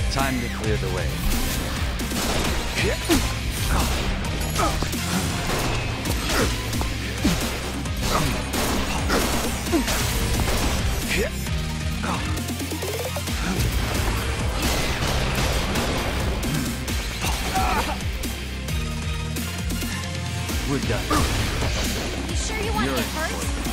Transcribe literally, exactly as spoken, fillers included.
Time to clear the way. We're done. You sure you want You're to get hurt?